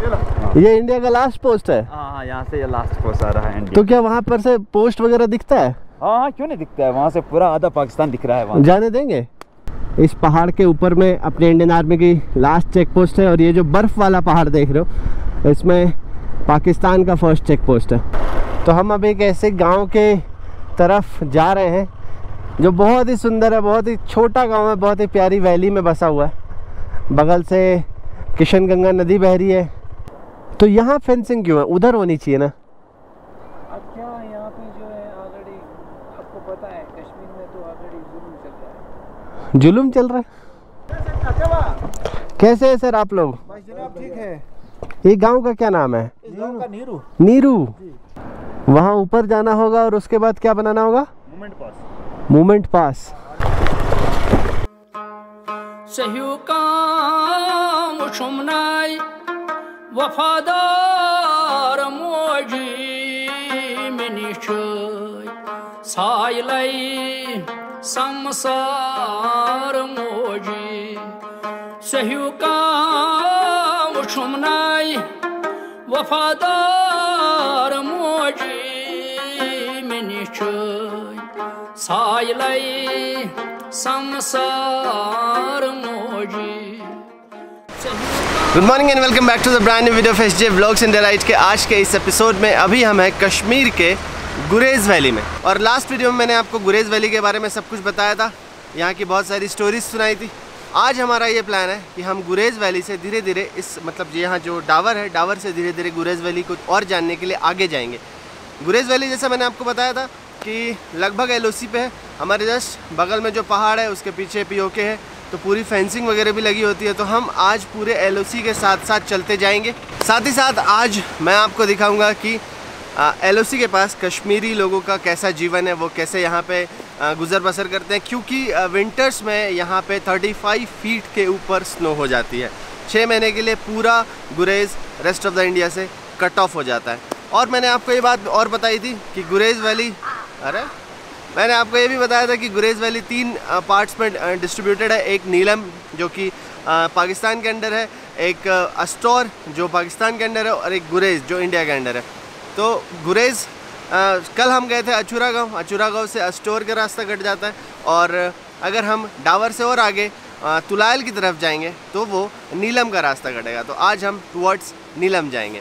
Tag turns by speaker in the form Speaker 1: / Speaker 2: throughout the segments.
Speaker 1: ये इंडिया का last post है?
Speaker 2: हाँ, यहाँ से ये लास्ट पोस्ट आ रहा है इंडिया।
Speaker 1: तो क्या वहाँ पर से पोस्ट वगैरह दिखता है?
Speaker 2: हाँ, क्यों नहीं दिखता है, वहाँ से पूरा आधा पाकिस्तान दिख रहा है वहाँ।
Speaker 1: जाने देंगे? इस पहाड़ के ऊपर में अपने इंडियन आर्मी की लास्ट चेक पोस्ट है, और ये जो बर्फ़ वाला पहाड़ देख रहे हो इसमें पाकिस्तान का फर्स्ट चेक पोस्ट है। तो हम अब एक ऐसे गांव के तरफ जा रहे हैं जो बहुत ही सुंदर है, बहुत ही छोटा गांव है, बहुत ही प्यारी वैली में बसा हुआ है। बगल से किशनगंगा नदी बह रही है। तो यहाँ फेंसिंग क्यों है? उधर होनी चाहिए ना।
Speaker 3: अब क्या यहाँ पे जो है ऑलरेडी आपको पता है कश्मीर में तो ऑलरेडी जुल्म चल रहा है।
Speaker 1: जुल्म चल रहा है? कैसे है सर आप लोग?
Speaker 3: जनाब ठीक है।
Speaker 1: ये गांव का क्या नाम है?
Speaker 3: इस गांव का नीरू।
Speaker 1: नीरू। वहाँ ऊपर जाना होगा और उसके बाद क्या बनाना होगा? मूवमेंट पास।
Speaker 4: सहियो काम शुमनाई वफादार मोजी मिनिशय साइलाई समसार मोजी सहियो काम शुमनाई वफादार मोजी मिनिशय साइलाई समसार मोजी।
Speaker 1: Good morning and welcome back to the brand new video of SJ vlogs in delight के आज के इस एपिसोड में अभी हम हैं कश्मीर के गुरेज वैली में। और लास्ट वीडियो में मैंने आपको गुरेज वैली के बारे में सब कुछ बताया था, यहाँ की बहुत सारी स्टोरीज सुनाई थी। आज हमारा ये प्लान है कि हम गुरेज वैली से धीरे धीरे इस मतलब यहाँ जो डावर है, डावर से धीरे धीरे गुरेज वैली को और जानने के लिए आगे जाएंगे। गुरेज वैली जैसा मैंने आपको बताया था कि लगभग LOC पे है, हमारे जस्ट बगल में जो पहाड़ है उसके पीछे POK है, तो पूरी फेंसिंग वगैरह भी लगी होती है। तो हम आज पूरे LOC के साथ साथ चलते जाएंगे। साथ ही साथ आज मैं आपको दिखाऊंगा कि LOC के पास कश्मीरी लोगों का कैसा जीवन है, वो कैसे यहाँ पे गुजर बसर करते हैं, क्योंकि विंटर्स में यहाँ पे 35 फीट के ऊपर स्नो हो जाती है। 6 महीने के लिए पूरा Gurez rest of the India से कट ऑफ हो जाता है। और मैंने आपको ये बात और बताई थी कि गुरेज वैली मैंने आपको ये भी बताया था कि गुरेज वैली 3 पार्ट्स में डिस्ट्रीब्यूटेड है। एक नीलम जो कि पाकिस्तान के अंडर है, एक अस्टोर जो पाकिस्तान के अंडर है, और एक गुरेज जो इंडिया के अंडर है। तो गुरेज कल हम गए थे अचूरा गांव से अस्टोर का रास्ता कट जाता है, और अगर हम डावर से और आगे तुलायल की तरफ जाएंगे तो वो नीलम का रास्ता कटेगा। तो आज हम टुवर्ड्स नीलम जाएंगे।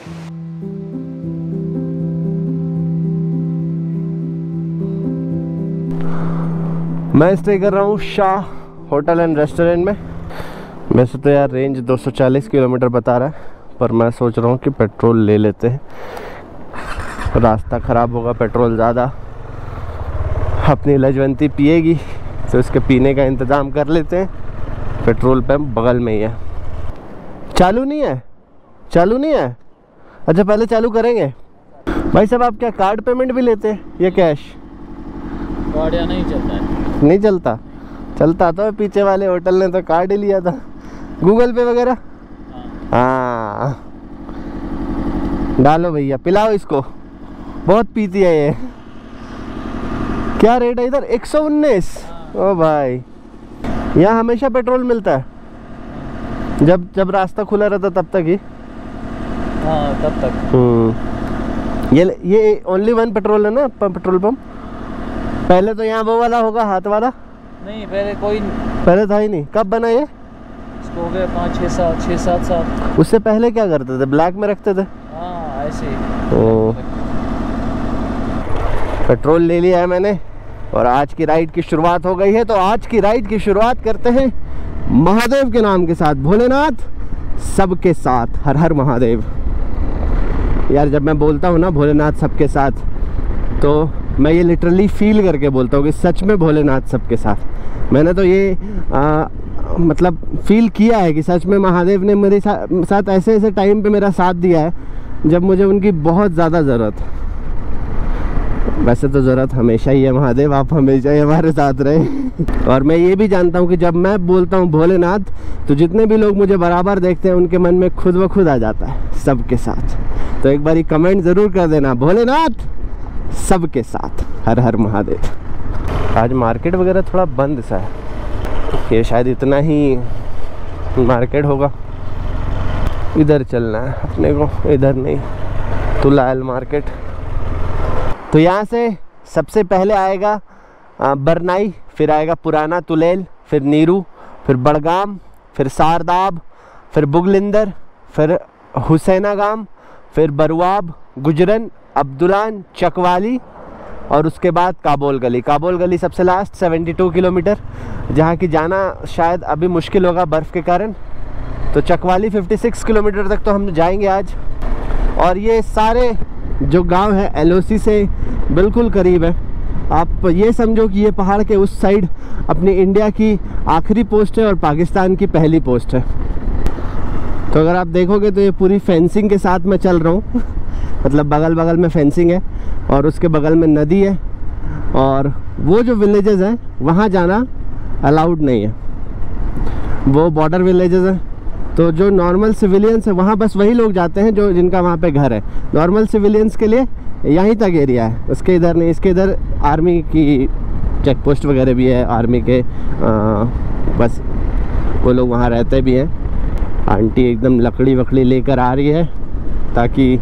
Speaker 1: मैं स्टे कर रहा हूँ शाह होटल एंड रेस्टोरेंट में। वैसे तो यार रेंज 240 किलोमीटर बता रहा है, पर मैं सोच रहा हूँ कि पेट्रोल ले लेते हैं, रास्ता ख़राब होगा, पेट्रोल ज़्यादा। अपनी लजवंती पिएगी तो उसके पीने का इंतज़ाम कर लेते हैं। पेट्रोल पंप बगल में ही है। चालू नहीं है? अच्छा पहले चालू करेंगे। भाई साहब आप क्या कार्ड पेमेंट भी लेते हैं या कैश?
Speaker 3: कार्ड या नहीं चलता है?
Speaker 1: नहीं चलता तो पीछे वाले होटल ने तो कार्ड ही लिया था। गूगल पे वगैरह? हाँ डालो भैया, पिलाओ इसको, बहुत पीती है ये। क्या रेट है इधर? 119। ओ भाई, यहाँ हमेशा पेट्रोल मिलता है? जब रास्ता खुला रहता तब तक ही?
Speaker 3: हाँ तब तक।
Speaker 1: ये ओनली 1 पेट्रोल है ना, पेट्रोल पंप? पहले तो यहाँ वो वाला होगा, हाथ वाला?
Speaker 3: नहीं, पहले
Speaker 1: था ही नहीं। कब बना ये?
Speaker 3: इसको हो गया 5-6 साल।
Speaker 1: उससे पहले क्या करते थे? ब्लैक में रखते थे?
Speaker 3: हाँ ऐसे ही।
Speaker 1: पेट्रोल ले लिया है मैंने और आज की राइड की शुरुआत हो गई है। तो आज की राइड की शुरुआत करते हैं महादेव के नाम के साथ। भोलेनाथ सबके साथ, हर हर महादेव। यार जब मैं बोलता हूँ ना भोलेनाथ सबके साथ, तो मैं ये लिटरली फील करके बोलता हूँ कि सच में भोलेनाथ सबके साथ। मैंने तो ये मतलब फील किया है कि सच में महादेव ने मेरे साथ ऐसे टाइम पे मेरा साथ दिया है जब मुझे उनकी बहुत ज़्यादा ज़रूरत। वैसे तो ज़रूरत हमेशा ही है महादेव, आप हमेशा ही हमारे साथ रहे। और मैं ये भी जानता हूँ कि जब मैं बोलता हूँ भोलेनाथ, तो जितने भी लोग मुझे बराबर देखते हैं उनके मन में खुद ब खुद आ जाता है सबके साथ। तो एक बार कमेंट ज़रूर कर देना, भोलेनाथ सबके साथ, हर हर महादेव। आज मार्केट वगैरह थोड़ा बंद सा है, ये शायद इतना ही मार्केट होगा। इधर चलना है अपने को, इधर नहीं, तुलायल मार्केट। तो यहाँ से सबसे पहले आएगा बरनाई, फिर आएगा पुराना तुलेल, फिर नीरू, फिर बड़गाम, फिर सारदाब, फिर बुगलिंदर, फिर हुसैनागाम, फिर बरुआब, गुजरन, अब्दुलान, चकवाली और उसके बाद काबोल गली। काबोल गली सबसे लास्ट 72 किलोमीटर, जहाँ की जाना शायद अभी मुश्किल होगा बर्फ़ के कारण। तो चकवाली 56 किलोमीटर तक तो हम जाएंगे आज। और ये सारे जो गांव है LOC से बिल्कुल करीब है। आप ये समझो कि ये पहाड़ के उस साइड अपनी इंडिया की आखिरी पोस्ट है और पाकिस्तान की पहली पोस्ट है। तो अगर आप देखोगे तो ये पूरी फेंसिंग के साथ मैं चल रहा हूँ मतलब बगल बगल में फेंसिंग है और उसके बगल में नदी है, और वो जो विलेजेस हैं वहाँ जाना अलाउड नहीं है, वो बॉर्डर विलेजेस हैं। तो जो नॉर्मल सिविलियंस है वहाँ बस वही लोग जाते हैं जो जिनका वहाँ पे घर है। नॉर्मल सिविलियंस के लिए यहीं तक एरिया है, उसके इधर नहीं। इसके इधर आर्मी की चेक पोस्ट वगैरह भी है, आर्मी के बस वो लोग वहाँ रहते भी हैं। आंटी एकदम लकड़ी वकड़ी लेकर आ रही है ताकि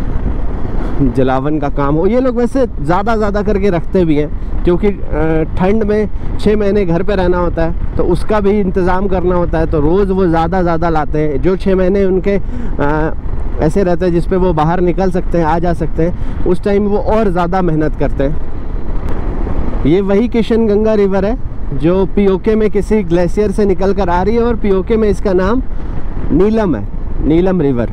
Speaker 1: जलावन का काम हो। ये लोग वैसे ज़्यादा करके रखते भी हैं क्योंकि ठंड में 6 महीने घर पे रहना होता है तो उसका भी इंतज़ाम करना होता है। तो रोज़ वो ज़्यादा लाते हैं। जो 6 महीने उनके ऐसे रहते हैं जिस पे वो बाहर निकल सकते हैं, आ जा सकते हैं, उस टाइम वो और ज़्यादा मेहनत करते हैं। ये वही किशन गंगा रिवर है जो POK में किसी ग्लेशियर से निकल कर आ रही है और POK में इसका नाम नीलम है, नीलम रिवर।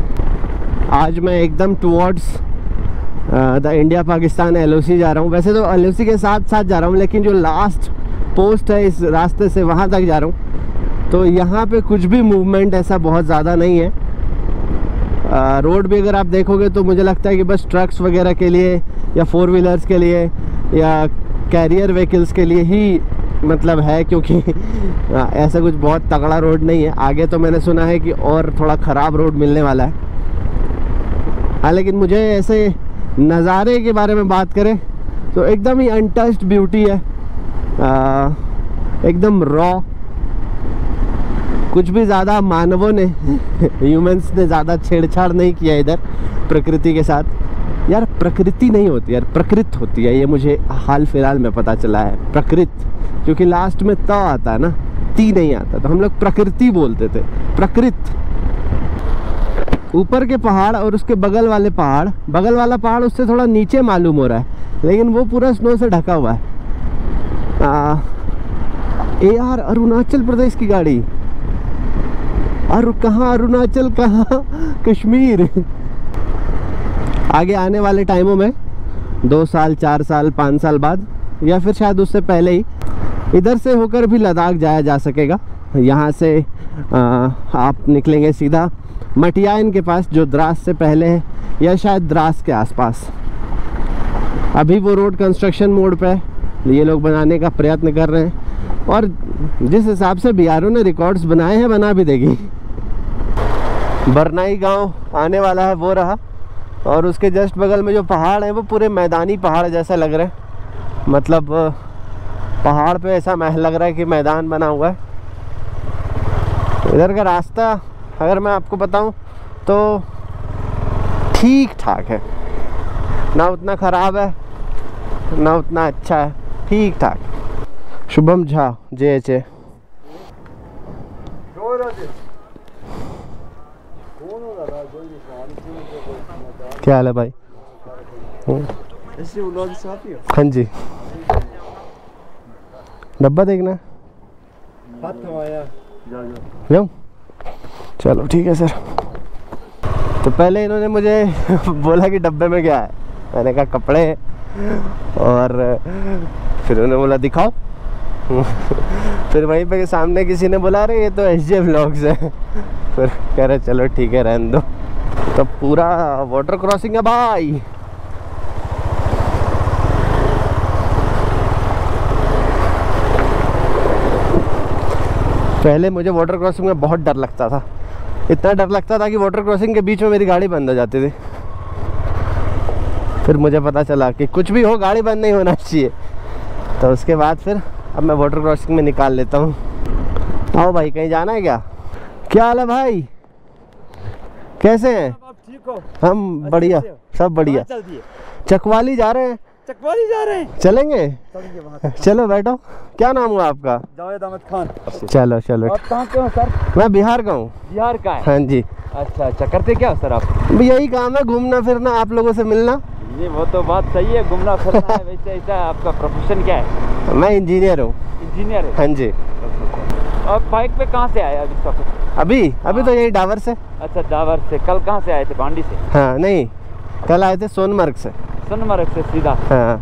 Speaker 1: आज मैं एकदम towards the India Pakistan LOC जा रहा हूँ। वैसे तो LOC के साथ जा रहा हूँ, लेकिन जो लास्ट पोस्ट है इस रास्ते से वहाँ तक जा रहा हूँ। तो यहाँ पे कुछ भी मूवमेंट ऐसा बहुत ज़्यादा नहीं है। रोड भी अगर आप देखोगे तो मुझे लगता है कि बस ट्रक्स वगैरह के लिए या 4 व्हीलर्स के लिए या कैरियर व्हीकल्स के लिए ही मतलब है, क्योंकि ऐसा कुछ बहुत तगड़ा रोड नहीं है। आगे तो मैंने सुना है कि और थोड़ा ख़राब रोड मिलने वाला है। हाँ, लेकिन मुझे ऐसे नज़ारे के बारे में बात करें तो एकदम ही अनटच्ड ब्यूटी है, एकदम रॉ। कुछ भी ज़्यादा मानवों ने ह्यूमंस ने ज़्यादा छेड़छाड़ नहीं किया इधर प्रकृति के साथ। यार प्रकृति नहीं होती यार, प्रकृति होती है। ये मुझे हाल फिलहाल में पता चला है, प्रकृति, क्योंकि लास्ट में त आता है ना, ती नहीं आता, तो हम लोग प्रकृति बोलते थे, प्रकृति। ऊपर के पहाड़ और उसके बगल वाले पहाड़, बगल वाला पहाड़ उससे थोड़ा नीचे मालूम हो रहा है, लेकिन वो पूरा स्नो से ढका हुआ है। यार अरुणाचल प्रदेश की गाड़ी, और कहाँ अरुणाचल, कहाँ कश्मीर। आगे आने वाले टाइमों में 2 साल 4 साल 5 साल बाद या फिर शायद उससे पहले ही इधर से होकर भी लद्दाख जाया जा सकेगा। यहाँ से आप निकलेंगे सीधा मटियाइन के पास, जो द्रास से पहले है या शायद द्रास के आसपास। अभी वो रोड कंस्ट्रक्शन मोड पे है, ये लोग बनाने का प्रयत्न कर रहे हैं, और जिस हिसाब से BRO ने रिकॉर्ड्स बनाए हैं बना भी देगी। बरनाई गांव आने वाला है वो रहा, और उसके जस्ट बगल में जो पहाड़ है वो पूरे मैदानी पहाड़ जैसा लग रहा है। मतलब पहाड़ पे ऐसा लग रहा है कि मैदान बना हुआ है। इधर का रास्ता अगर मैं आपको बताऊं तो ठीक ठाक है, ना उतना ख़राब है ना उतना अच्छा है, ठीक ठाक। शुभम झा JHA। क्या हाल है भाई? हाँ जी, डब्बा देखना जाऊँ? चलो ठीक है सर। तो पहले इन्होंने मुझे बोला कि डब्बे में क्या है, मैंने कहा कपड़े हैं, और फिर उन्होंने बोला दिखाओ। फिर वहीं पे सामने किसी ने बोला अरे ये तो SJ व्लॉग्स है। फिर कह रहे चलो ठीक है रहने दो। तो पूरा वाटर क्रॉसिंग है भाई। पहले मुझे वाटर क्रॉसिंग में बहुत डर लगता था, इतना डर लगता था कि वाटर क्रॉसिंग के बीच में मेरी गाड़ी बंद हो जाती थी। फिर मुझे पता चला कि कुछ भी हो गाड़ी बंद नहीं होना चाहिए। तो उसके बाद फिर अब मैं वाटर क्रॉसिंग में निकाल लेता हूँ। आओ भाई, कहीं जाना है क्या? क्या हाल है भाई? कैसे हैं?
Speaker 2: आप ठीक हो?
Speaker 1: हम बढ़िया, सब बढ़िया।
Speaker 2: चल दिए
Speaker 1: चकवाली जा रहे हैं।
Speaker 2: चकवाली जा रहे हैं?
Speaker 1: चलेंगे?
Speaker 2: चलेंगे वहाँ।
Speaker 1: चलो बैठो। क्या नाम हुआ आपका?
Speaker 2: जावेद अहमद खान।
Speaker 1: चलो चलो।
Speaker 2: आप कहाँ के हो सर?
Speaker 1: मैं बिहार का हूँ।
Speaker 2: बिहार का है?
Speaker 1: हाँ जी।
Speaker 2: अच्छा अच्छा, करते क्या हो सर आप?
Speaker 1: यही काम है, घूमना फिरना, आप लोगों से मिलना।
Speaker 2: ये वो तो बात सही है, घूमना फिरना है। वैसे ऐसा आपका प्रोफेशन क्या है?
Speaker 1: मैं इंजीनियर हूँ।
Speaker 2: इंजीनियर है?
Speaker 1: हाँ जी।
Speaker 2: और बाइक पे कहाँ से आए अभी तक?
Speaker 1: अभी तो यही डावर से।
Speaker 2: अच्छा, डावर से। कल कहाँ से आए थे? बांडी से?
Speaker 1: हाँ नहीं, कल आए थे सोनमर्ग से।
Speaker 2: सोनमर्ग से सीधा?
Speaker 1: हाँ।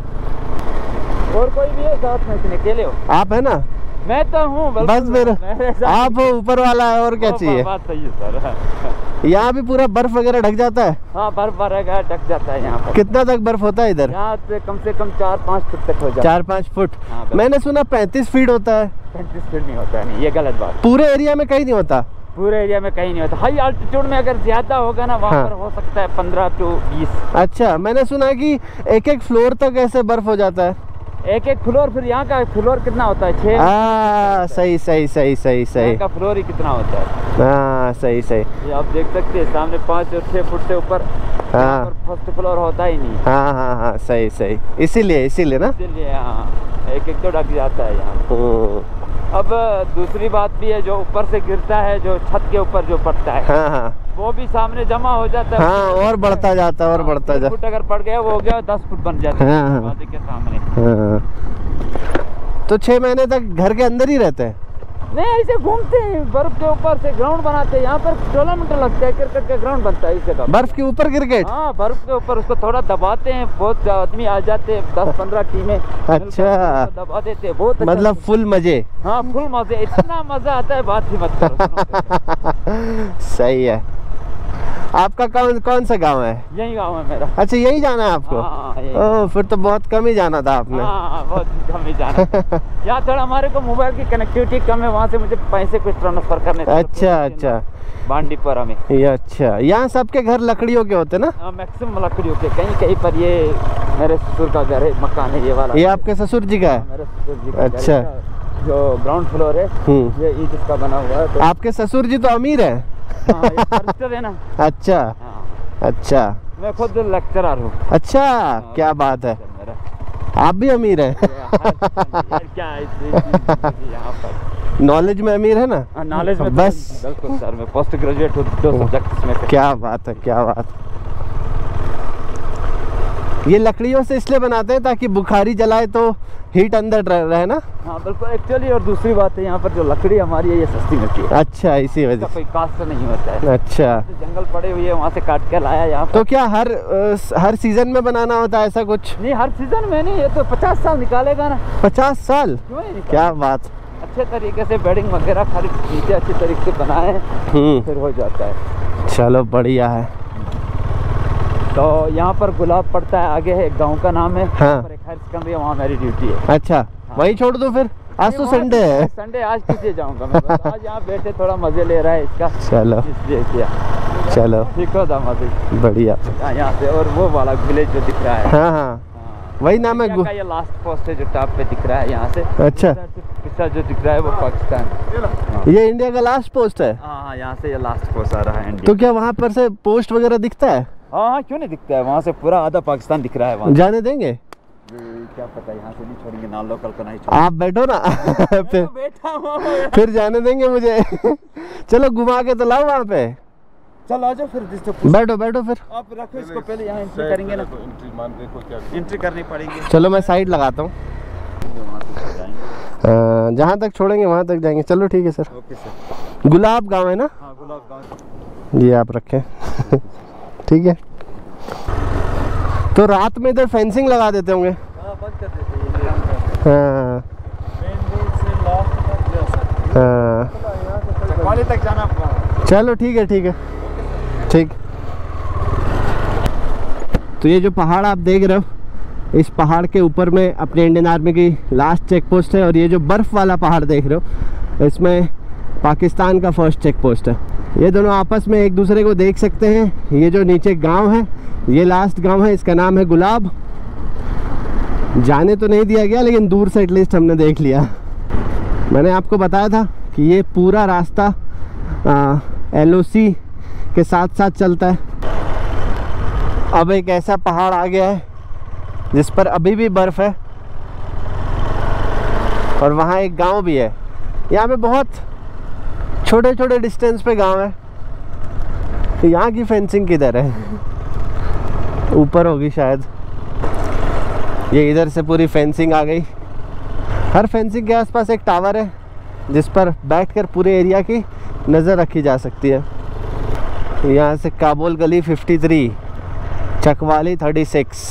Speaker 2: और कोई भी है साथ में? इतने अकेले हो?
Speaker 1: आप है ना?
Speaker 2: मैं तो हूँ।
Speaker 1: बस फिर आप हो, ऊपर वाला है, और क्या चाहिए।
Speaker 2: बात सही है सर।
Speaker 1: यहाँ भी पूरा बर्फ वगैरह ढक जाता है।
Speaker 2: हाँ, बर्फ भरेगा, ढक जाता है यहाँ पर।
Speaker 1: कितना तक बर्फ होता है इधर?
Speaker 2: यहाँ से कम 4-5 फुट तक हो जाता है।
Speaker 1: 4-5 फुट?
Speaker 2: हाँ,
Speaker 1: मैंने सुना 35 फीट होता है।
Speaker 2: 35 फीट नहीं होता है। नहीं, ये गलत बात।
Speaker 1: पूरे एरिया में कहीं नहीं होता?
Speaker 2: पूरे एरिया में कहीं नहीं होता। हाई अल्टीट्यूड में अगर ज्यादा होगा ना, वहाँ पर हो सकता है 15 to 20।
Speaker 1: अच्छा, मैंने सुना है कि एक फ्लोर तक ऐसे बर्फ हो जाता है।
Speaker 2: एक फ्लोर? फिर यहाँ का फ्लोर कितना होता है? 6?
Speaker 1: सही सही सही सही सही।
Speaker 2: यहाँ का फ्लोर ही कितना होता है?
Speaker 1: हाँ सही सही।
Speaker 2: ये आप देख सकते हैं सामने 5 और 6 फुट से ऊपर
Speaker 1: हाँ,
Speaker 2: फर्स्ट फ्लोर होता ही नहीं।
Speaker 1: हाँ हाँ हाँ, सही सही। इसीलिए ना,
Speaker 2: इसीलिए हाँ, एक तो ढक जाता है यहाँ। अब दूसरी बात भी है, जो ऊपर से गिरता है, जो छत के ऊपर जो पड़ता है,
Speaker 1: हाँ हाँ,
Speaker 2: वो भी सामने जमा हो जाता है।
Speaker 1: हाँ, और बढ़ता जाता है, और बढ़ता जाता है।
Speaker 2: फुट अगर पड़ गया, वो हो गया 10 फुट बन जाता है।
Speaker 1: हाँ,
Speaker 2: दरवाजे के सामने।
Speaker 1: हाँ। तो 6 महीने तक घर के अंदर ही रहते हैं?
Speaker 2: नहीं, ऐसे घूमते हैं, बर्फ के ऊपर से ग्राउंड बनाते हैं। यहाँ पर टूर्नामेंट लगता है, क्रिकेट का ग्राउंड बनता है इस जगह।
Speaker 1: बर्फ के ऊपर क्रिकेट?
Speaker 2: हाँ, बर्फ के ऊपर उसको थोड़ा दबाते हैं, बहुत आदमी आ जाते हैं, 10-15 टीमें।
Speaker 1: अच्छा,
Speaker 2: दबा देते हैं, बहुत अच्छा।
Speaker 1: मतलब फुल मजे?
Speaker 2: हाँ, फुल मजे। इतना मजा आता है, बात ही मत करो।
Speaker 1: सही है। आपका कौन सा गांव है?
Speaker 2: यही गाँव है मेरा।
Speaker 1: अच्छा, यही जाना है आपको?
Speaker 2: हाँ,
Speaker 1: फिर तो बहुत कम ही जाना था आपने।
Speaker 2: हाँ, बहुत कम ही जाना। यहाँ थोड़ा हमारे को मोबाइल की कनेक्टिविटी कम है, वहाँ से मुझे पैसे कुछ ट्रांसफर करने।
Speaker 1: अच्छा अच्छा,
Speaker 2: बांडीपुरा में।
Speaker 1: ये अच्छा, यहाँ सबके घर लकड़ियों के होते ना?
Speaker 2: मैक्सिमम लकड़ियों के। कहीं कहीं पर ये मेरे ससुर का घर है, मकान है ये वाला। ये
Speaker 1: आपके ससुर जी का है?
Speaker 2: मेरे ससुर जी का।
Speaker 1: अच्छा,
Speaker 2: जो ग्राउंड फ्लोर है ये ईंट का बना हुआ है। तो
Speaker 1: आपके ससुर जी तो अमीर है?
Speaker 2: हाँ, ये फॉरेस्टर है ना।
Speaker 1: अच्छा।
Speaker 2: हाँ। अच्छा, मैं खुद लेक्चरर हूँ।
Speaker 1: अच्छा, क्या बात है। आप भी अमीर हैं?
Speaker 2: क्या है यहाँ पर
Speaker 1: नॉलेज में अमीर है ना?
Speaker 2: नॉलेज में
Speaker 1: बस।
Speaker 2: बिल्कुल सर, मैं पोस्ट ग्रेजुएट हूँ 2 सब्जेक्ट्स में।
Speaker 1: क्या बात है, क्या बात। ये लकड़ियों से इसलिए बनाते हैं ताकि बुखारी जलाए तो हीट अंदर रहे ना?
Speaker 2: हाँ बिल्कुल, एक्चुअली। और दूसरी बात है, यहाँ पर जो लकड़ी हमारी है ये सस्ती मिलती है।
Speaker 1: अच्छा, इसी वजह से।
Speaker 2: कोई कास्ट नहीं होता है।
Speaker 1: अच्छा,
Speaker 2: जंगल पड़े हुए हैं, वहाँ से काट के लाया यहाँ।
Speaker 1: तो क्या हर सीजन में बनाना होता है ऐसा कुछ?
Speaker 2: नहीं, हर सीजन में नहीं। ये तो 50 साल निकालेगा ना।
Speaker 1: 50 साल? क्या बात।
Speaker 2: अच्छे तरीके से बेडिंग वगैरह खरीद नीचे अच्छे तरीके से बनाए, फिर हो जाता है।
Speaker 1: चलो बढ़िया है।
Speaker 2: तो यहाँ पर गुलाब पड़ता है, आगे है, गांव का नाम है।
Speaker 1: हाँ।
Speaker 2: पर एक हायर सेकेंडरी है, वहाँ मेरी ड्यूटी है।
Speaker 1: अच्छा,
Speaker 2: हाँ।
Speaker 1: वही छोड़ दो फिर। आज तो संडे है।
Speaker 2: संडे आज किसे जाऊँगा मैं। आज यहाँ बैठे थोड़ा मजे ले रहा है इसका।
Speaker 1: चलो,
Speaker 2: इसलिए किया।
Speaker 1: चलो
Speaker 2: ठीक हो दामाद,
Speaker 1: बढ़िया।
Speaker 2: यहाँ से। और वो वाला विलेज जो दिख रहा है,
Speaker 1: हाँ हाँ, वही नाम है।
Speaker 2: ये लास्ट पोस्ट है जो टॉप पे दिख रहा है यहाँ से।
Speaker 1: अच्छा,
Speaker 2: पिछला जो दिख रहा है वो पाकिस्तान।
Speaker 1: ये इंडिया का लास्ट पोस्ट है?
Speaker 2: हाँ, यहाँ से ये लास्ट पोस्ट आ रहा है इंडिया।
Speaker 1: तो क्या वहाँ पर से पोस्ट वगैरह दिखता है?
Speaker 2: हाँ, क्यों नहीं दिखता है। वहाँ से पूरा आधा पाकिस्तान दिख रहा है। वहाँ
Speaker 1: जाने देंगे?
Speaker 2: क्या पता, यहाँ से नहीं छोड़ेंगे ना, लोकल को नहीं
Speaker 1: आप बैठो ना। फिर
Speaker 2: बैठा हुआ
Speaker 1: फिर जाने देंगे मुझे? चलो घुमा के तो लाओ वहाँ पे।
Speaker 2: चल आ जाओ फिर।
Speaker 1: बैठो बैठो फिर।
Speaker 2: आप रखो इसको, पहले यहाँ एंट्री करेंगे ना। एंट्री करनी पड़ेगी।
Speaker 1: चलो मैं साइड लगाता हूँ। जहाँ तक छोड़ेंगे वहाँ तक जाएंगे। चलो ठीक है सर।
Speaker 2: Okay sir.
Speaker 1: गुलाब गांव है ना?
Speaker 2: हाँ, गुलाब गांव।
Speaker 1: ये आप रखें। ठीक है। तो रात में इधर फेंसिंग लगा देते होंगे?
Speaker 2: हाँ, बंद कर देते हैं।
Speaker 1: हाँ हाँ,
Speaker 2: चकवाली तक जाना।
Speaker 1: चलो ठीक है, ठीक है, ठीक। तो ये जो पहाड़ आप देख रहे हो, इस पहाड़ के ऊपर में अपने इंडियन आर्मी की लास्ट चेक पोस्ट है। और ये जो बर्फ़ वाला पहाड़ देख रहे हो, इसमें पाकिस्तान का फर्स्ट चेक पोस्ट है। ये दोनों आपस में एक दूसरे को देख सकते हैं। ये जो नीचे गांव है, ये लास्ट गांव है, इसका नाम है गुलाब। जाने तो नहीं दिया गया, लेकिन दूर से एटलीस्ट हमने देख लिया। मैंने आपको बताया था कि ये पूरा रास्ता LOC के साथ साथ चलता है। अब एक ऐसा पहाड़ आ गया है जिस पर अभी भी बर्फ है और वहाँ एक गांव भी है। यहाँ पे बहुत छोटे छोटे डिस्टेंस पे गांव है। तो यहाँ की फेंसिंग किधर है? ऊपर होगी शायद। ये इधर से पूरी फेंसिंग आ गई। हर फेंसिंग के आसपास एक टावर है जिस पर बैठकर पूरे एरिया की नज़र रखी जा सकती है। यहाँ से काबुल गली 53, चकवाली 36,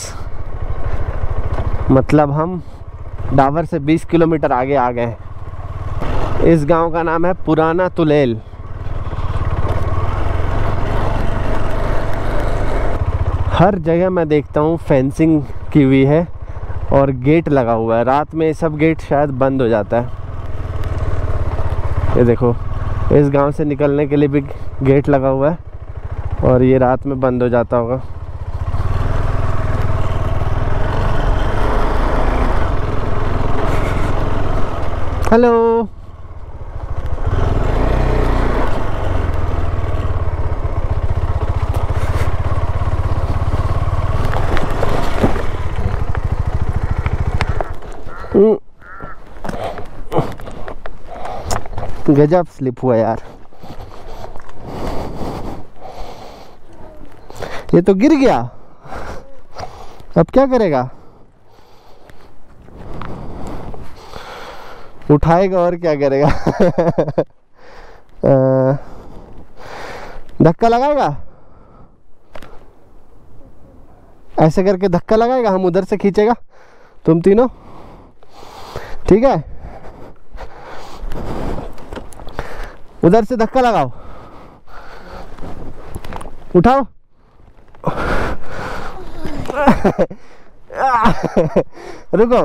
Speaker 1: मतलब हम डावर से 20 किलोमीटर आगे आ गए। इस गांव का नाम है पुराना तुलेल। हर जगह मैं देखता हूँ फेंसिंग की हुई है और गेट लगा हुआ है। रात में सब गेट शायद बंद हो जाता है। ये देखो, इस गांव से निकलने के लिए भी गेट लगा हुआ है और ये रात में बंद हो जाता होगा। हेलो, गजब स्लिप हुआ यार। ये तो गिर गया, अब क्या करेगा? उठाएगा और क्या करेगा? धक्का लगाएगा, ऐसे करके धक्का लगाएगा, हम उधर से खींचेगा, तुम तीनों, ठीक है? उधर से धक्का लगाओ, उठाओ। रुको,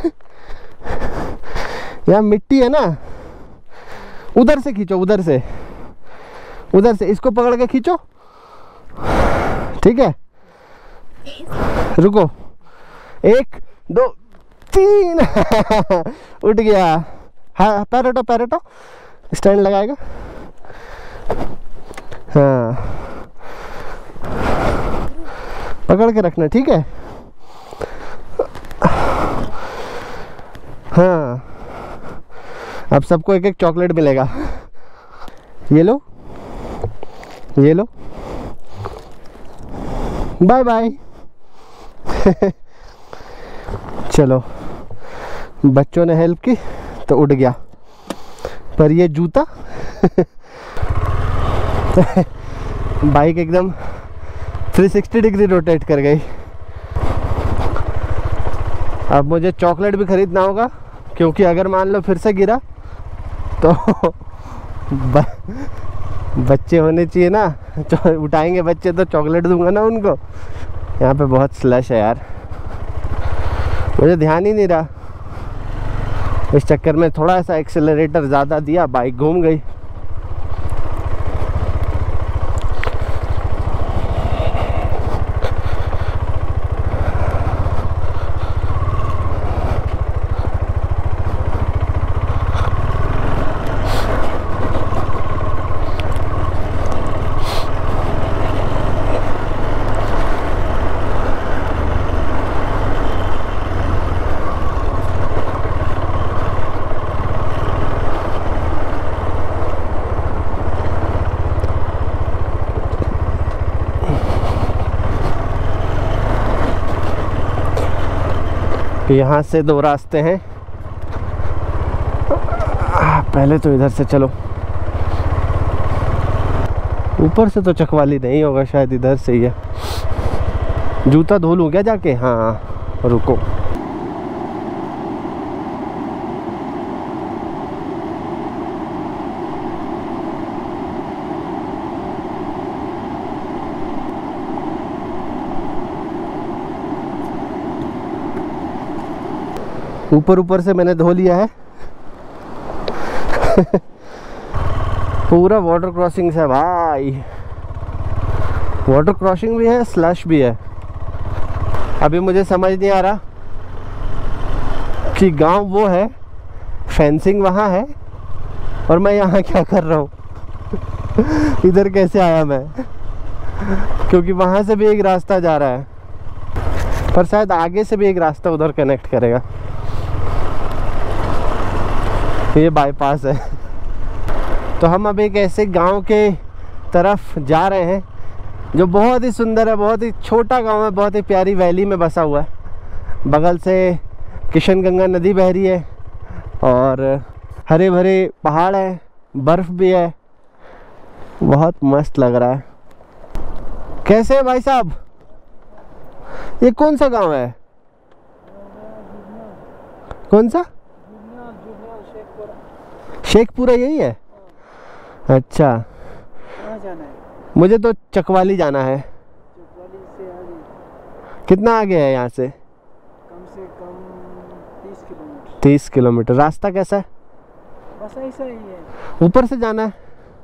Speaker 1: यहाँ मिट्टी है ना, उधर से खींचो, उधर से इसको पकड़ के खींचो, ठीक है? रुको, 1 2 3। उठ गया। हाँ, पैर हटाओ, स्टैंड लगाएगा। हाँ, पकड़ के रखना, ठीक है? हाँ, अब सबको एक एक चॉकलेट मिलेगा। ये लो, ये लो, बाय बाय। चलो, बच्चों ने हेल्प की तो उठ गया, पर ये जूता बाइक एकदम 360 डिग्री रोटेट कर गई। अब मुझे चॉकलेट भी खरीदना होगा, क्योंकि अगर मान लो फिर से गिरा तो बच्चे होने चाहिए ना, उठाएंगे बच्चे तो चॉकलेट दूंगा ना उनको। यहाँ पे बहुत स्लश है यार, मुझे ध्यान ही नहीं रहा। इस चक्कर में थोड़ा सा एक्सेलरेटर ज़्यादा दिया, बाइक घूम गई। यहाँ से 2 रास्ते हैं। पहले तो इधर से चलो, ऊपर से तो चकवाली नहीं होगा, शायद इधर से ही है। जूता धो लूँ क्या जाके? हाँ, रुको। ऊपर से मैंने धो लिया है। पूरा वाटर क्रॉसिंग है भाई, वाटर क्रॉसिंग भी है, स्लश भी है। अभी मुझे समझ नहीं आ रहा कि गांव वो है, फेंसिंग वहाँ है और मैं यहाँ क्या कर रहा हूँ। इधर कैसे आया मैं, क्योंकि वहां से भी एक रास्ता जा रहा है, पर शायद आगे से भी एक रास्ता उधर कनेक्ट करेगा। ये बाईपास है। तो हम अब एक ऐसे गांव के तरफ जा रहे हैं जो बहुत ही सुंदर है, बहुत ही छोटा गांव है, बहुत ही प्यारी वैली में बसा हुआ है। बगल से किशनगंगा नदी बह रही है और हरे भरे पहाड़ है, बर्फ़ भी है, बहुत मस्त लग रहा है। कैसे है भाई साहब? ये कौन सा गांव है? कौन सा? शेखपुरा यही है? अच्छा,
Speaker 3: कहाँ जाना है?
Speaker 1: मुझे तो चकवाली जाना है।
Speaker 3: चकवाली से आगे
Speaker 1: कितना आगे है यहाँ से?
Speaker 3: कम से कम 30 किलोमीटर।
Speaker 1: 30 किलोमीटर। रास्ता कैसा है?
Speaker 3: बस ऐसा ही है।
Speaker 1: ऊपर से जाना है?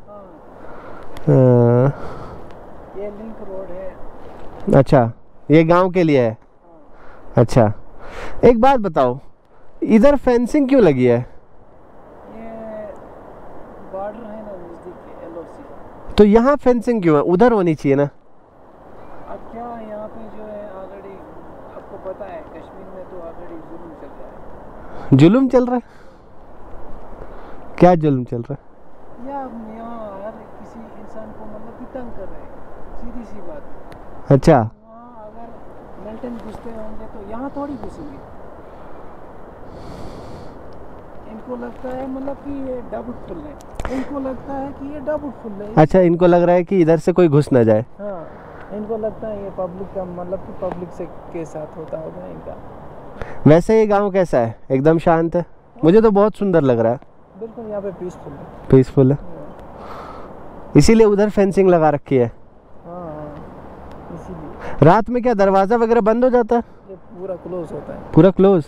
Speaker 3: हाँ, ये लिंक रोड है।
Speaker 1: अच्छा, ये गांव के लिए है?
Speaker 3: हाँ।
Speaker 1: अच्छा, एक बात बताओ, इधर फेंसिंग क्यों लगी है?
Speaker 3: ये बॉर्डर है ना नजदीक, LOC।
Speaker 1: तो यहाँ फेंसिंग क्यों है? उधर होनी चाहिए ना।
Speaker 3: अब क्या यहाँ पे जो है ऑलरेडी आपको पता है कश्मीर में तो ऑलरेडी जुल्म चल रहा है।
Speaker 1: जुल्म चल रहा है? क्या जुल्म चल रहा है?
Speaker 3: या यहाँ हर किसी इंसान को मतलब कि तंग कर रहे हैं, सीधी सी बात है।
Speaker 1: अच्छा,
Speaker 3: वहाँ अगर मिलिटेंट घुसते होंगे तो यहाँ थोड़ी घुसेंगे। इनको लगता है मतलब कि ये डाउटफुल है, इनको लगता है कि ये डाउटफुल है।
Speaker 1: अच्छा, इनको लग रहा है कि इधर से कोई घुस ना जाए।
Speaker 3: हाँ, इनको लगता है ये पब्लिक का मतलब कि पब्लिक से के साथ होता होगा इनका।
Speaker 1: वैसे ये गांव कैसा है? एकदम शांत है? मुझे तो बहुत सुंदर लग रहा है।
Speaker 3: बिल्कुल, यहाँ पे पीसफुल है।
Speaker 1: पीसफुल है, इसीलिए उधर फेंसिंग लगा रखी है।
Speaker 3: हाँ, इसीलिए।
Speaker 1: रात में क्या दरवाजा वगैरह बंद हो जाता है?
Speaker 3: ये पूरा क्लोज होता है।
Speaker 1: पूरा क्लोज?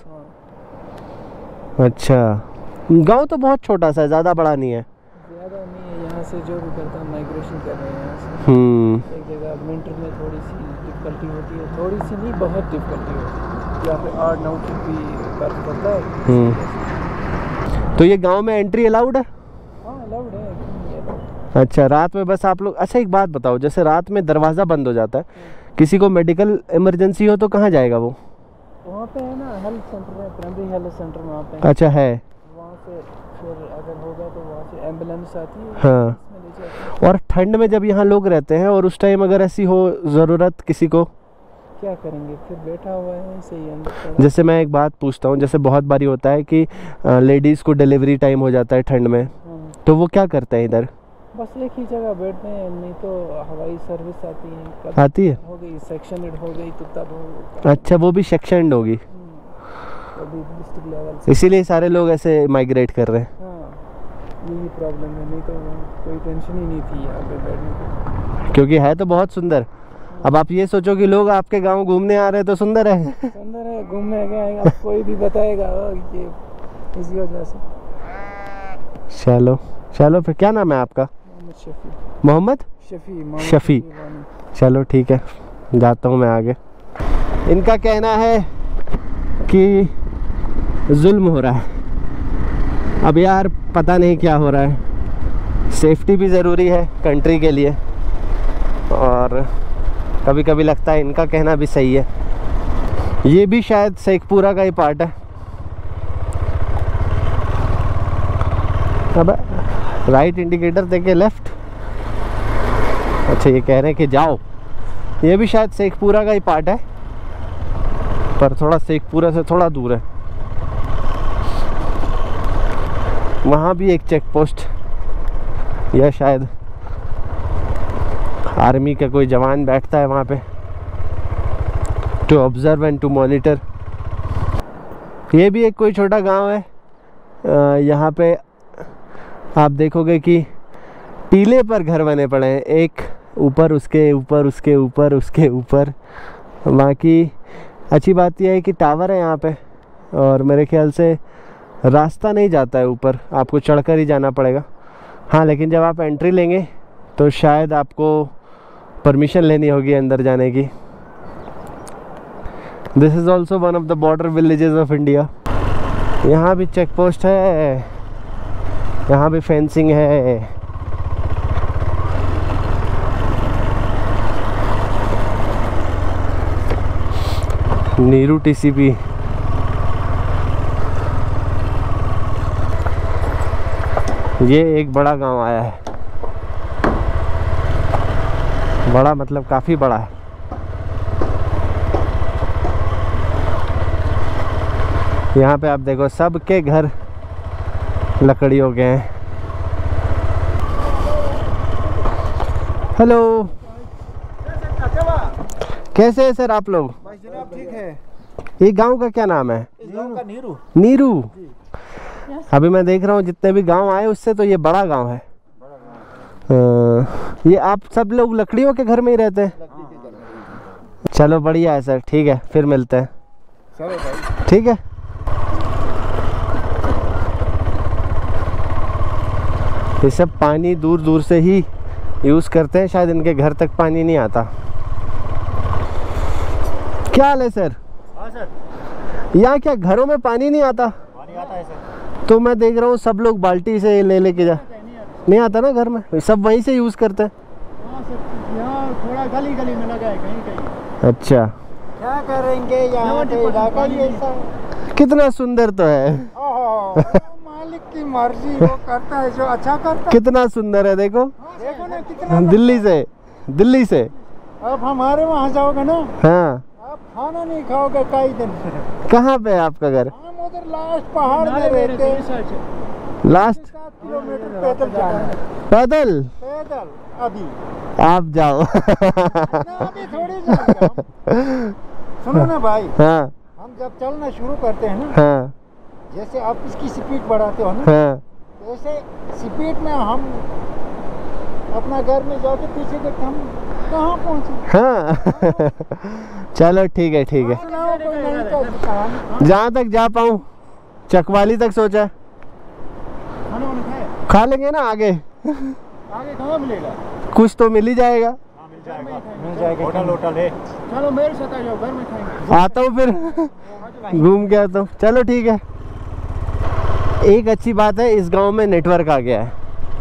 Speaker 3: हाँ।
Speaker 1: अच्छा, गांव तो बहुत छोटा सा है, ज़्यादा बड़ा नहीं है।
Speaker 3: ज़्यादा नहीं है, यहाँ से जो भी करता है माइग्रेशन कर रहे हैं यहाँ से। एक जगह विंटर में थोड़ी सी डिफ़िकल्टी होती है, थोड़ी सी नहीं बहुत डिफ़िकल्टी होती है। यहाँ पे 8-9 फीट भी बर्फ पड़ता है।
Speaker 1: तो ये गांव में एंट्री अलाउड है?
Speaker 3: हाँ, अलाउड है।
Speaker 1: अच्छा, रात में बस आप लोग। अच्छा, एक बात बताओ, जैसे रात में दरवाज़ा बंद हो जाता है, किसी को मेडिकल इमरजेंसी हो तो कहाँ जाएगा वो?
Speaker 3: वहाँ पे है ना हेल्थ सेंटर है, प्राइमरी हेल्थ सेंटर वहाँ पे।
Speaker 1: अच्छा है।
Speaker 3: वहाँ से फिर अगर होगा तो वहाँ से एम्बुलेंस आती है।
Speaker 1: हाँ।
Speaker 3: इसमें ले जाते हैं।
Speaker 1: और ठंड में जब यहाँ लोग रहते हैं और उस टाइम अगर ऐसी हो ज़रूरत किसी को,
Speaker 3: क्या करेंगे फिर? बैठा हुआ है ऐसे ही अंदर।
Speaker 1: जैसे मैं एक बात पूछता हूँ, जैसे बहुत बारी होता है कि लेडीज़ को डिलीवरी टाइम हो जाता है ठंड में, तो वो क्या करते हैं इधर?
Speaker 3: बस एक ही जगह बैठते हैं, नहीं तो हवाई सर्विस आती है। कब
Speaker 1: आती है?
Speaker 3: हो गई सेक्शनेड हो गई तो तब हो।
Speaker 1: अच्छा, वो भी सेक्शनड होगी,
Speaker 3: अभी डिस्ट्रिक्ट लेवल से।
Speaker 1: इसीलिए सारे लोग ऐसे माइग्रेट कर रहे हैं।
Speaker 3: हाँ, यही प्रॉब्लम है, नहीं तो कोई टेंशन ही नहीं थी यहाँ पे बैठने की।
Speaker 1: क्योंकि है तो बहुत सुंदर। अब आप ये सोचो कि लोग आपके गांव घूमने आ रहे हैं तो सुंदर है।
Speaker 3: सुंदर है, घूमने गए, अब कोई भी बताएगा ये इसी वजह से।
Speaker 1: चलो चलो, फिर क्या नाम है आपका?
Speaker 3: मोहम्मद
Speaker 1: मोहम्मद शफी। चलो ठीक है, जाता हूँ मैं आगे। इनका कहना है कि जुल्म हो रहा है। अब यार पता नहीं क्या हो रहा है। सेफ्टी भी ज़रूरी है कंट्री के लिए, और कभी कभी लगता है इनका कहना भी सही है। ये भी शायद शेखपुरा का ही पार्ट है। अब राइट इंडिकेटर देके लेफ्ट। अच्छा, ये कह रहे हैं कि जाओ। ये भी शायद शेखपुरा का ही पार्ट है, पर थोड़ा शेखपुरा से थोड़ा दूर है। वहाँ भी एक चेक पोस्ट, या शायद आर्मी का कोई जवान बैठता है वहाँ पे, to observe and to monitor. ये भी एक कोई छोटा गांव है। यहाँ पे आप देखोगे कि टीले पर घर बने पड़े हैं, एक ऊपर, उसके ऊपर, उसके ऊपर, उसके ऊपर। बाकी अच्छी बात यह है कि टावर है यहाँ पे, और मेरे ख्याल से रास्ता नहीं जाता है ऊपर, आपको चढ़कर ही जाना पड़ेगा। हाँ, लेकिन जब आप एंट्री लेंगे तो शायद आपको परमिशन लेनी होगी अंदर जाने की। This is also one of the border villages of India. यहाँ भी चेक पोस्ट है, यहाँ भी फेंसिंग है। नीरू टीसीपी। ये एक बड़ा गांव आया है, बड़ा मतलब काफी बड़ा है। यहाँ पे आप देखो सबके घर लकड़ियों के हैं। हेलो, कैसे हैं सर आप लोग?
Speaker 3: ठीक है।
Speaker 1: ये गांव का क्या नाम है?
Speaker 3: इस गांव का नीरू।
Speaker 1: नीरू। अभी मैं देख रहा हूँ जितने भी गांव आए उससे तो ये बड़ा गांव है। ये आप सब लोग लकड़ियों के घर में ही रहते हैं? चलो बढ़िया है सर, ठीक है फिर मिलते हैं।
Speaker 3: चलो भाई
Speaker 1: ठीक है। ये सब पानी दूर दूर से ही यूज करते हैं, शायद इनके घर तक पानी नहीं आता। क्या हाल है सर?
Speaker 3: हाँ सर।
Speaker 1: यहाँ क्या घरों में पानी नहीं आता?
Speaker 3: पानी आता है सर।
Speaker 1: तो मैं देख रहा हूँ सब लोग बाल्टी से ले लेके जा, नहीं आता ना घर में, सब वहीं से यूज करते हैं।
Speaker 3: हाँ सर, यहाँ थोड़ा गली गली में लगा है कहीं कहीं।
Speaker 1: अच्छा,
Speaker 3: क्या करेंगे यहाँ पे इलाका ही ऐसा।
Speaker 1: कितना सुंदर तो है।
Speaker 3: मालिक की मर्जी, वो करता है जो अच्छा करता है।
Speaker 1: कितना सुंदर है देखो।
Speaker 3: देखो ना कितना।
Speaker 1: दिल्ली से
Speaker 3: अब हमारे वहाँ जाओगे ना,
Speaker 1: हाँ।
Speaker 3: आप खाना नहीं खाओगे कई दिन।
Speaker 1: कहाँ पे है आपका घर?
Speaker 3: हम उधर लास्ट पहाड़ में रहते हैं।
Speaker 1: लास्ट
Speaker 3: 7 किलोमीटर पैदल जाना है।
Speaker 1: पैदल
Speaker 3: अभी
Speaker 1: आप जाओ।
Speaker 3: ना, अभी थोड़ी जाएंगे। सुनो ना भाई,
Speaker 1: हाँ
Speaker 3: हम जब चलना शुरू करते हैं ना,
Speaker 1: हाँ
Speaker 3: जैसे आप इसकी स्पीड बढ़ाते हो ना,
Speaker 1: हाँ
Speaker 3: वैसे स्पीड में हम अपना घर में जाके पीछे देखते हम कहाँ पहुँचे।
Speaker 1: हाँ। चलो ठीक है ठीक है।
Speaker 3: सुनाओ कोई नई कहानी।
Speaker 1: जहाँ तक जा पाऊँ, चकवाली तक सोचा है।
Speaker 3: खाना वाना खाया?
Speaker 1: खा लेंगे ना आगे।
Speaker 3: आगे कहाँ मिलेगा?
Speaker 1: कुछ तो मिल ही जाएगा।
Speaker 3: मिल जाएगा। होटल है। चलो मेरे साथ आ जाओ, घर में खाएंगे।
Speaker 1: आता हूँ फिर घूम के आता हूँ। चलो ठीक है। एक अच्छी बात है, इस गांव में नेटवर्क आ गया है।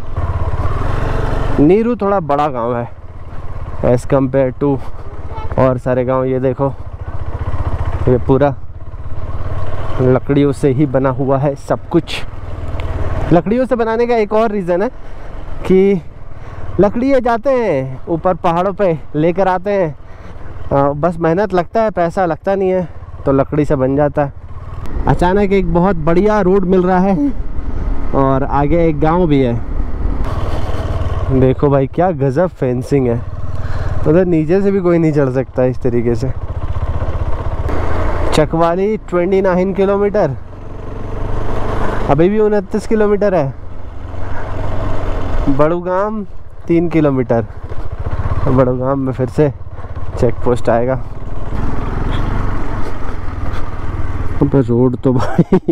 Speaker 1: नीरू थोड़ा बड़ा गांव है एज कम्पेयर टू और सारे गांव। ये देखो, ये पूरा लकड़ियों से ही बना हुआ है सब कुछ। लकड़ियों से बनाने का एक और रीज़न है कि लकड़ियाँ जाते हैं ऊपर पहाड़ों पे लेकर आते हैं, बस मेहनत लगता है, पैसा लगता नहीं है, तो लकड़ी से बन जाता है। अचानक एक बहुत बढ़िया रोड मिल रहा है और आगे एक गांव भी है। देखो भाई क्या गजब फेंसिंग है, उधर नीचे से भी कोई नहीं चढ़ सकता इस तरीके से। चकवाली 29 किलोमीटर, अभी भी 29 किलोमीटर है। बड़ूगाम 3 किलोमीटर। बड़ूगाम में फिर से चेक पोस्ट आएगा। पर रोड तो भाई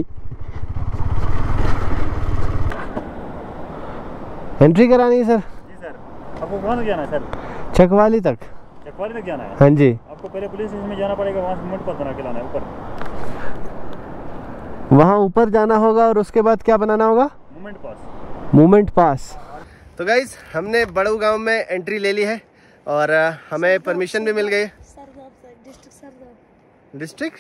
Speaker 1: एंट्री करानी है सर?
Speaker 3: जी सर। आपको कहाँ तक जाना है सर?
Speaker 1: चकवाली तक।
Speaker 3: चकवाली तक जाना है?
Speaker 1: हाँ जी।
Speaker 3: आपको पहले पुलिस स्टेशन में जाना पड़ेगा, वहाँ से मूवमेंट पास बना के लाना है ऊपर।
Speaker 1: वहाँ ऊपर जाना होगा और उसके बाद क्या बनाना होगा?
Speaker 3: Movement pass.
Speaker 1: Movement pass. तो गाइज हमने बड़ू गांव में एंट्री ले ली है और हमें परमिशन भी मिल गई। डिस्ट्रिक्ट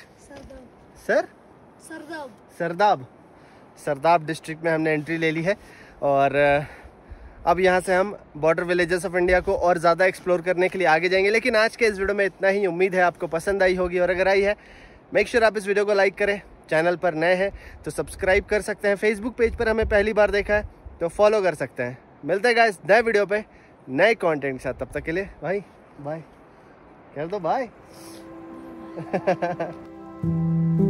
Speaker 1: सरदाब डिस्ट्रिक्ट में हमने एंट्री ले ली है और अब यहाँ से हम बॉर्डर विलेजेस ऑफ इंडिया को और ज़्यादा एक्सप्लोर करने के लिए आगे जाएंगे। लेकिन आज के इस वीडियो में इतना ही। उम्मीद है आपको पसंद आई होगी और अगर आई है मेक श्योर आप इस वीडियो को लाइक करें। चैनल पर नए हैं तो सब्सक्राइब कर सकते हैं। फेसबुक पेज पर हमें पहली बार देखा है तो फॉलो कर सकते हैं। मिलते हैं गाइस नए वीडियो पे नए कंटेंट के साथ। तब तक के लिए भाई बाय कह दो बाय।